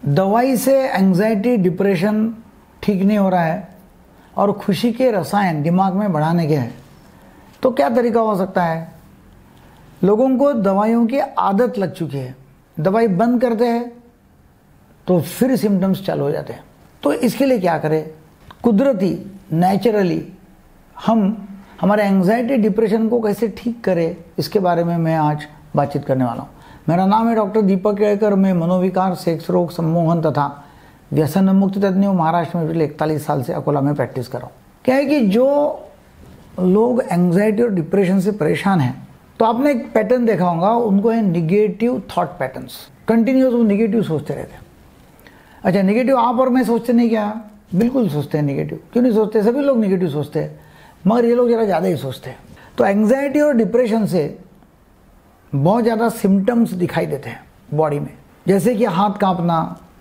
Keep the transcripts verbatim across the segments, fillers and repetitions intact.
दवाई से anxiety depression ठीक नहीं हो रहा है और खुशी के रसायन दिमाग में बढ़ाने के हैं, तो क्या तरीका हो सकता है? लोगों को दवाइयों की आदत लग चुकी है, दवाई बंद करते हैं तो फिर सिम्टम्स चालू हो जाते हैं। तो इसके लिए क्या करें? कुदरती नेचुरली हम हमारे एंजाइटी डिप्रेशन को कैसे ठीक करें, इसके बारे में मैं आज बातचीत करने वाला हूँ। मेरा नाम है डॉक्टर दीपक केळकर। मैं मनोविकार, सेक्स रोग, सम्मोहन तथा व्यसन मुक्ति तज्ञ हूँ। महाराष्ट्र में पिछले इकतालीस साल से अकोला में प्रैक्टिस कर रहा हूँ। क्या है कि जो लोग एंजाइटी और डिप्रेशन से परेशान हैं, तो आपने एक पैटर्न देखा होगा, उनको है निगेटिव थॉट पैटर्न्स। कंटिन्यूस वो निगेटिव सोचते रहते हैं। अच्छा, निगेटिव आप और मैं सोचते नहीं क्या? बिल्कुल सोचते हैं निगेटिव। क्यों नहीं सोचते? सभी लोग निगेटिव सोचते हैं, मगर ये लोग ज़रा ज़्यादा ही सोचते हैं। तो एंजाइटी और डिप्रेशन से बहुत ज़्यादा सिम्टम्स दिखाई देते हैं बॉडी में, जैसे कि हाथ कांपना,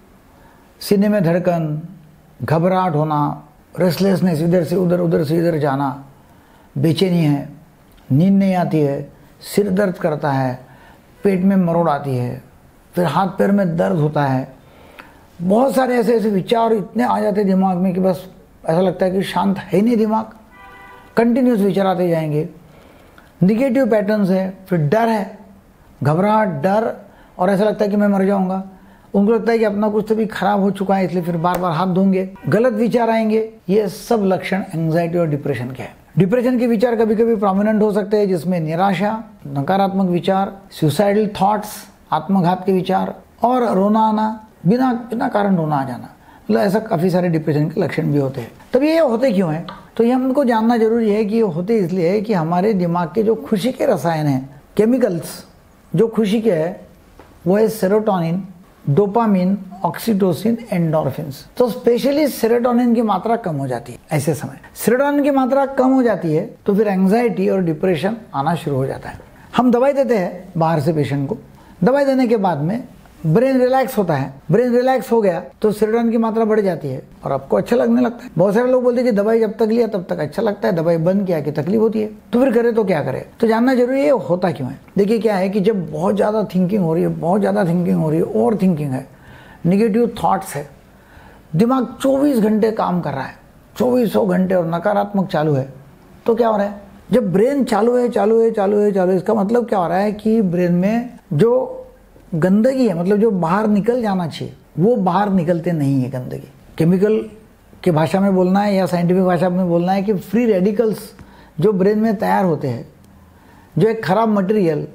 सीने में धड़कन, घबराहट होना, रेस्टलेसनेस, इधर से उधर उधर से इधर जाना, बेचैनी है, नींद नहीं आती है, सिर दर्द करता है, पेट में मरोड़ आती है, फिर हाथ पैर में दर्द होता है। बहुत सारे ऐसे ऐसे विचार इतने आ जाते हैं दिमाग में कि बस ऐसा लगता है कि शांत है ही नहीं दिमाग, कंटिन्यूस विचार आते जाएंगे। निगेटिव पैटर्न्स है। फिर डर है, घबराहट, डर, और ऐसा लगता है कि मैं मर जाऊंगा। उनको लगता है कि अपना कुछ तो भी खराब हो चुका है, इसलिए फिर बार बार हाथ धोंगे, गलत विचार आएंगे। ये सब लक्षण एंजाइटी और डिप्रेशन के हैं। डिप्रेशन के विचार कभी कभी प्रोमिनेंट हो सकते हैं, जिसमें निराशा, नकारात्मक विचार, सुसाइडल थॉट्स, आत्मघात के विचार, और रोना आना, बिना बिना कारण रोना आ जाना। मतलब ऐसा काफ़ी सारे डिप्रेशन के लक्षण भी होते हैं। तब ये होते क्यों हैं? तो ये हमको जानना जरूरी है कि ये होते इसलिए है कि हमारे दिमाग के जो खुशी के रसायन हैं, केमिकल्स जो खुशी के हैं, वो है सेरोटोनिन, डोपामिन, ऑक्सीटोसिन, एंडोर्फिन्स। तो स्पेशली सेरोटोनिन की मात्रा कम हो जाती है। ऐसे समय सेरोटोनिन की मात्रा कम हो जाती है तो फिर एंजाइटी और डिप्रेशन आना शुरू हो जाता है। हम दवाई देते हैं बाहर से पेशेंट को। दवाई देने के बाद में ब्रेन रिलैक्स होता है। ब्रेन रिलैक्स हो गया तो सेरोटोनिन की मात्रा बढ़ जाती है और आपको अच्छा लगने लगता है। बहुत सारे लोग बोलते हैं कि दवाई जब तक लिया तब तक अच्छा लगता है, दवाई बंद किया कि तकलीफ होती है। तो फिर करे तो क्या करे? तो जानना जरूरी है होता क्यों है। देखिए क्या है कि जब बहुत ज़्यादा थिंकिंग हो रही है, बहुत ज़्यादा थिंकिंग हो रही है, ओवर थिंकिंग है, निगेटिव थॉट्स है, दिमाग चौबीस घंटे काम कर रहा है, चौबीसों घंटे, और नकारात्मक चालू है, तो क्या हो रहा है? जब ब्रेन चालू है चालू है चालू है चालू है इसका मतलब क्या हो रहा है कि ब्रेन में जो गंदगी है, मतलब जो बाहर निकल जाना चाहिए, वो बाहर निकलते नहीं है। गंदगी, केमिकल के भाषा में बोलना है या साइंटिफिक भाषा में बोलना है कि फ्री रेडिकल्स जो ब्रेन में तैयार होते हैं, जो एक खराब मटेरियल,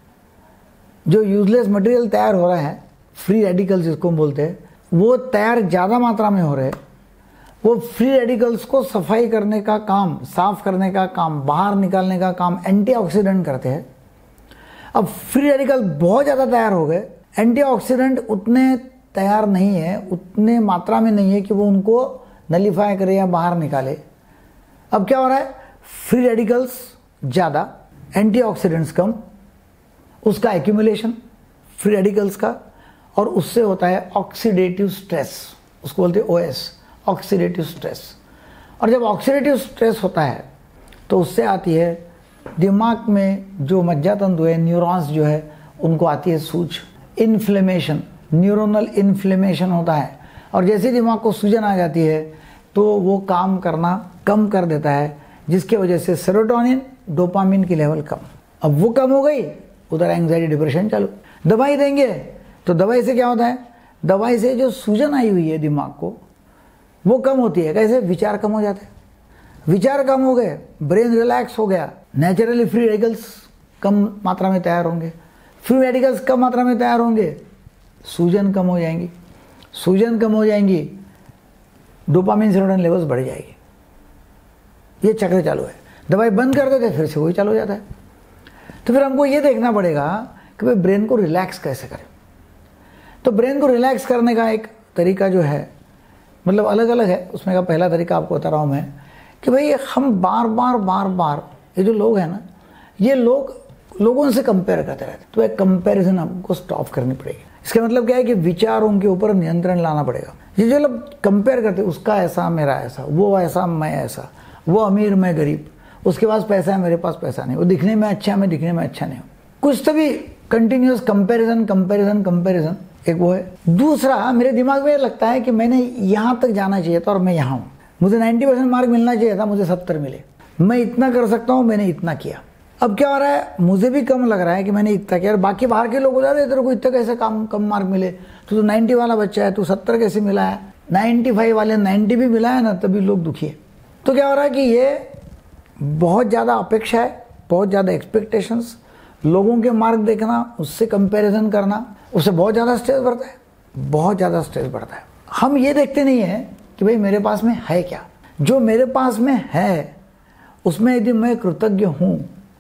जो यूजलेस मटेरियल तैयार हो रहा है, फ्री रेडिकल्स जिसको बोलते हैं, वो तैयार ज़्यादा मात्रा में हो रहे हैं। वो फ्री रेडिकल्स को सफाई करने का काम, साफ करने का काम, बाहर निकालने का काम एंटीऑक्सीडेंट करते हैं। अब फ्री रेडिकल बहुत ज़्यादा तैयार हो गए, एंटीऑक्सीडेंट उतने तैयार नहीं है, उतने मात्रा में नहीं है कि वो उनको नलीफाई करे या बाहर निकाले। अब क्या हो रहा है? फ्री रेडिकल्स ज़्यादा, एंटीऑक्सीडेंट्स कम, उसका एक्यूमुलेशन फ्री रेडिकल्स का, और उससे होता है ऑक्सीडेटिव स्ट्रेस, उसको बोलते हैं ओ एस, ऑक्सीडेटिव स्ट्रेस। और जब ऑक्सीडेटिव स्ट्रेस होता है तो उससे आती है दिमाग में जो मज्जातंतु है, न्यूरॉन्स जो है, उनको आती है सूज, इन्फ्लेमेशन, न्यूरोनल इन्फ्लेमेशन होता है। और जैसे दिमाग को सूजन आ जाती है तो वो काम करना कम कर देता है, जिसके वजह से सेरोटोनिन, डोपामिन की लेवल कम। अब वो कम हो गई, उधर एंजाइटी डिप्रेशन चालू। दवाई देंगे तो दवाई से क्या होता है? दवाई से जो सूजन आई हुई है दिमाग को, वो कम होती है। कैसे? विचार कम हो जाते हैं। विचार कम हो गए, ब्रेन रिलैक्स हो गया, नेचुरली फ्री रेडिकल्स कम मात्रा में तैयार होंगे। फ्री रेडिकल्स कम मात्रा में तैयार होंगे, सूजन कम हो जाएंगी। सूजन कम हो जाएंगी, डोपामिन, सेरोटोनिन लेवल्स बढ़ जाएगी। ये चक्र चालू है। दवाई बंद कर देते फिर से वही चालू हो जाता है। तो फिर हमको ये देखना पड़ेगा कि भाई ब्रेन को रिलैक्स कैसे करें। तो ब्रेन को रिलैक्स करने का एक तरीका जो है, मतलब अलग अलग है, उसमें का पहला तरीका आपको बता रहा हूँ मैं कि भाई हम बार बार बार बार ये जो लोग हैं ना, ये लोग लोगों से कंपेयर करते रहते हैं। तो एक कंपैरिजन हमको स्टॉप करनी पड़ेगी। इसका मतलब क्या है कि विचारों के ऊपर नियंत्रण लाना पड़ेगा। ये जो लोग कंपेयर करते हैं, उसका ऐसा, मेरा ऐसा, वो ऐसा, मैं ऐसा, वो अमीर, मैं गरीब, उसके पास पैसा है, मेरे पास पैसा नहीं, वो दिखने में अच्छा है, मैं दिखने में अच्छा नहीं हूँ, कुछ तो भी कंटिन्यूस कंपैरिजन कंपैरिजन कंपैरिजन, एक वो है। दूसरा, मेरे दिमाग में लगता है कि मैंने यहाँ तक जाना चाहिए था और मैं यहाँ हूँ। मुझे नब्बे परसेंट मार्क मिलना चाहिए था, मुझे सत्तर मिले। मैं इतना कर सकता हूँ, मैंने इतना किया। अब क्या हो रहा है, मुझे भी कम लग रहा है कि मैंने इतना किया। बाकी बाहर के लोग हो जाते हैं, तेरे को इतना कैसे कम कम मार्क मिले, तो तू नब्बे वाला बच्चा है, तू सत्तर कैसे मिला है, पचानवे वाले नब्बे भी मिला है ना, तभी लोग दुखी है। तो क्या हो रहा है कि ये बहुत ज़्यादा अपेक्षा है, बहुत ज़्यादा एक्सपेक्टेशंस, लोगों के मार्क देखना, उससे कंपैरिजन करना, उससे बहुत ज़्यादा स्ट्रेस बढ़ता है, बहुत ज़्यादा स्ट्रेस बढ़ता है। हम ये देखते नहीं है कि भाई मेरे पास में है क्या। जो मेरे पास में है उसमें यदि मैं कृतज्ञ हूँ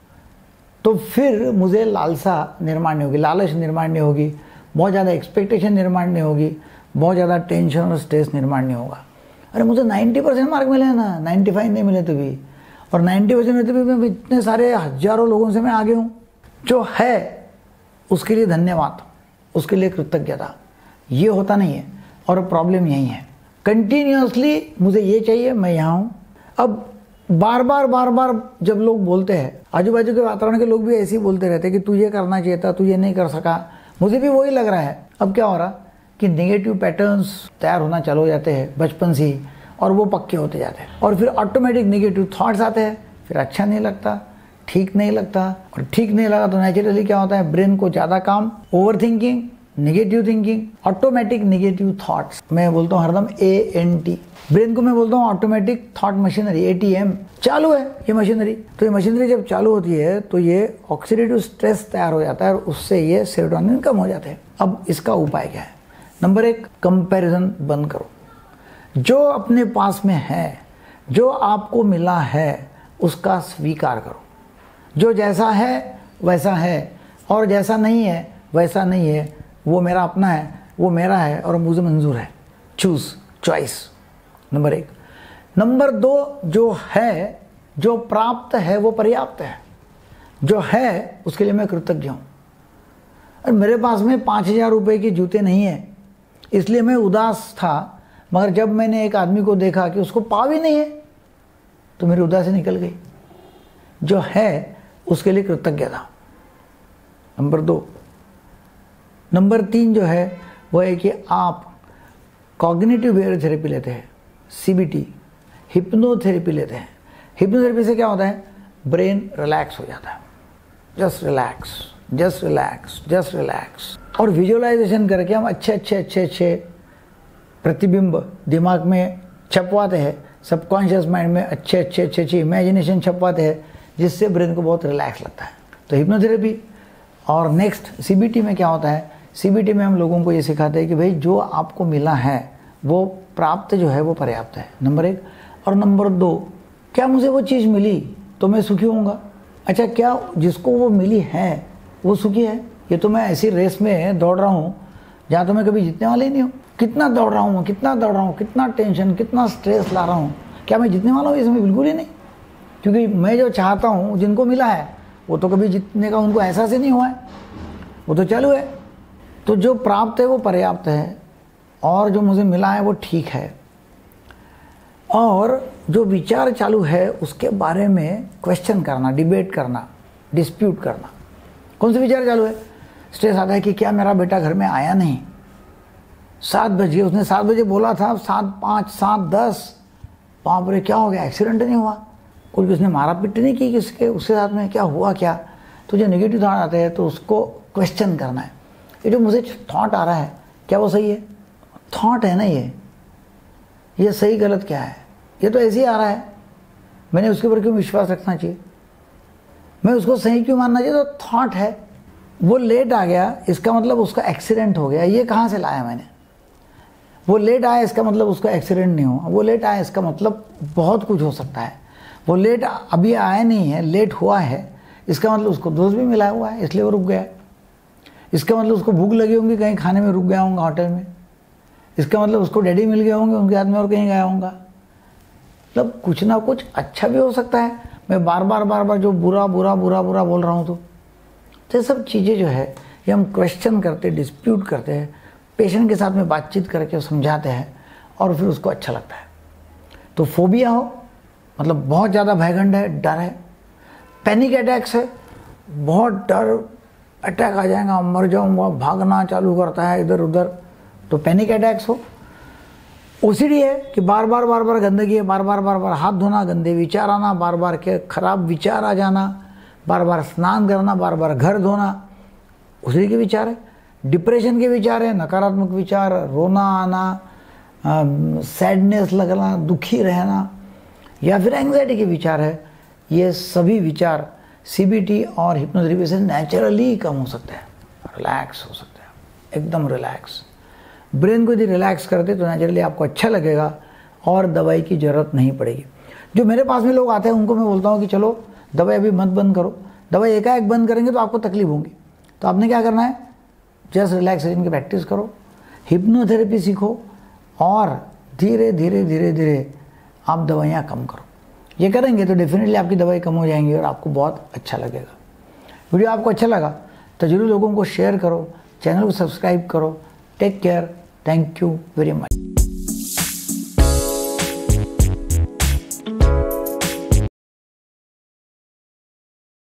तो फिर मुझे लालसा निर्माण नहीं होगी, लालच निर्माण नहीं होगी, बहुत ज़्यादा एक्सपेक्टेशन निर्माण नहीं होगी, बहुत ज़्यादा टेंशन और स्ट्रेस निर्माण नहीं होगा। अरे मुझे नब्बे परसेंट मार्क मिले ना, पचानवे नहीं मिले तो भी, और नब्बे परसेंट में तो भी मैं इतने सारे हजारों लोगों से मैं आगे हूँ। जो है उसके लिए धन्यवाद, उसके लिए कृतज्ञता, ये होता नहीं है। और प्रॉब्लम यही है, कंटिन्यूअसली मुझे ये चाहिए, मैं यहाँ हूँ। अब बार बार बार बार जब लोग बोलते हैं, आजू बाजू के वातावरण के लोग भी ऐसे ही बोलते रहते हैं कि तू ये करना चाहिए था, तू ये नहीं कर सका, मुझे भी वही लग रहा है। अब क्या हो रहा कि नेगेटिव पैटर्न्स तैयार होना चालू हो जाते हैं बचपन से ही, और वो पक्के होते जाते हैं, और फिर ऑटोमेटिक नेगेटिव थॉट्स आते हैं, फिर अच्छा नहीं लगता, ठीक नहीं लगता, और ठीक नहीं लगा तो नेचुरली क्या होता है, ब्रेन को ज़्यादा काम, overthinking, negative thinking, automatic negative thoughts. मैं बोलता हूँ हरदम ए एन टी, ब्रेन को मैं बोलता हूँ automatic thought machinery, A T M चालू है ये मशीनरी। तो ये मशीनरी जब चालू होती है तो ये ऑक्सीडेटिव स्ट्रेस तैयार हो जाता है, और उससे ये सेरोटोनिन कम हो जाते हैं। अब इसका उपाय क्या है? नंबर एक, कंपैरिजन बंद करो। जो अपने पास में है, जो आपको मिला है, उसका स्वीकार करो। जो जैसा है वैसा है, और जैसा नहीं है वैसा नहीं है, वो मेरा अपना है, वो मेरा है और मुझे मंजूर है। चूज, चॉइस, नंबर एक। नंबर दो, जो है, जो प्राप्त है वो पर्याप्त है। जो है उसके लिए मैं कृतज्ञ हूँ। और मेरे पास में पाँच हजार रुपये के जूते नहीं है, इसलिए मैं उदास था, मगर जब मैंने एक आदमी को देखा कि उसको पाव ही नहीं है तो मेरी उदासी निकल गई। जो है उसके लिए कृतज्ञता, नंबर दो। नंबर तीन जो है वो है कि आप कॉग्निटिव बिहेवियर थेरेपी लेते हैं, सी बी टी, हिप्नोथेरेपी लेते हैं। हिप्नोथेरेपी से क्या होता है, ब्रेन रिलैक्स हो जाता है, just relax, just relax, just relax. और विजुअलाइजेशन करके हम अच्छे अच्छे अच्छे अच्छे प्रतिबिंब दिमाग में छपवाते हैं, सबकॉन्शियस माइंड में अच्छे अच्छे अच्छे अच्छे इमेजिनेशन छपवाते हैं, जिससे ब्रेन को बहुत रिलैक्स लगता है। तो हिप्नोथेरेपी। और नेक्स्ट सी बी टी में क्या होता है, सी बी टी में हम लोगों को ये सिखाते हैं कि भाई जो आपको मिला है वो प्राप्त जो है वो पर्याप्त है, नंबर एक। और नंबर दो, क्या मुझे वो चीज़ मिली तो मैं सुखी होऊंगा? अच्छा, क्या जिसको वो मिली है वो सुखी है? ये तो मैं ऐसी रेस में दौड़ रहा हूँ जहाँ तो मैं कभी जीतने वाला ही नहीं हूँ। कितना दौड़ रहा हूँ, कितना दौड़ रहा हूँ, कितना टेंशन, कितना स्ट्रेस ला रहा हूँ, क्या मैं जीतने वाला हूँ? इसमें बिल्कुल ही नहीं, क्योंकि मैं जो चाहता हूँ, जिनको मिला है वो तो कभी जीतने का उनको एहसास ही नहीं हुआ है, वो तो चालू है। तो जो प्राप्त है वो पर्याप्त है, और जो मुझे मिला है वो ठीक है। और जो विचार चालू है उसके बारे में क्वेश्चन करना, डिबेट करना, डिस्प्यूट करना। कौन से विचार चालू है? स्ट्रेस आता है कि क्या मेरा बेटा घर में आया नहीं, सात बजे, उसने सात बजे बोला था, सात पाँच सात दस, बाप रे क्या हो गया, एक्सीडेंट नहीं हुआ, कोई उसने मारा पीट नहीं की किसके उसके साथ में, क्या हुआ क्या? तो जो नेगेटिव थॉट आते हैं तो उसको क्वेश्चन करना है। ये जो मुझे थॉट आ रहा है क्या वो सही है? थॉट है ना ये ये सही गलत क्या है? ये तो ऐसे ही आ रहा है, मैंने उसके ऊपर क्यों विश्वास रखना चाहिए? मैं उसको सही क्यों मानना चाहिए? तो थॉट है। वो लेट आ गया इसका मतलब उसका एक्सीडेंट हो गया, ये कहाँ से लाया मैंने? वो लेट आया इसका मतलब उसका एक्सीडेंट नहीं हुआ, वो लेट आया इसका मतलब बहुत कुछ हो सकता है। वो लेट अभी आया नहीं है, लेट हुआ है, इसका मतलब उसको दोस्त भी मिला हुआ है इसलिए वो रुक गया। इसका मतलब उसको भूख लगी होंगी, कहीं खाने में रुक गया होगा होटल में। इसका मतलब उसको डैडी मिल गए होंगे, उनके हाथ में और कहीं गया होगा। मतलब कुछ ना कुछ अच्छा भी हो सकता है। मैं बार बार बार बार जो बुरा बुरा बुरा बुरा बोल रहा हूँ, तो ये सब चीज़ें जो है ये हम क्वेश्चन करते, डिस्प्यूट करते हैं, पेशेंट के साथ में बातचीत करके समझाते हैं, और फिर उसको अच्छा लगता है। तो फोबिया हो मतलब बहुत ज़्यादा भयगंड है, डर है। पैनिक अटैक्स है, बहुत डर, अटैक आ जाएगा, मर जाऊंगा, भागना चालू करता है इधर उधर, तो पैनिक अटैक्स हो। ओसीडी है कि बार बार बार बार गंदगी है, बार बार बार बार हाथ धोना, गंदे विचार आना, बार बार के खराब विचार आ जाना, बार बार स्नान करना, बार बार घर धोना, ओसीडी के विचार है। डिप्रेशन के विचार है, नकारात्मक विचार, रोना आना, सैडनेस लगना, दुखी रहना, या फिर एंग्जाइटी के विचार है। ये सभी विचार सीबीटी और हिप्नोथेरेपी से नेचुरली कम हो सकते हैं, रिलैक्स हो सकते हैं, एकदम रिलैक्स। ब्रेन को यदि रिलैक्स करते तो नेचुरली आपको अच्छा लगेगा और दवाई की ज़रूरत नहीं पड़ेगी। जो मेरे पास में लोग आते हैं उनको मैं बोलता हूँ कि चलो दवाई अभी मत बंद करो, दवाई एकाएक बंद करेंगे तो आपको तकलीफ होगी, तो आपने क्या करना है, जस्ट रिलैक्सेशन की प्रैक्टिस करो, हिप्नोथेरेपी सीखो और धीरे धीरे धीरे धीरे आप दवाइयाँ कम करो। ये करेंगे तो डेफिनेटली आपकी दवाई कम हो जाएंगी और आपको बहुत अच्छा लगेगा। वीडियो आपको अच्छा लगा तो जरूर लोगों को शेयर करो, चैनल को सब्सक्राइब करो। Take care, thank you very much.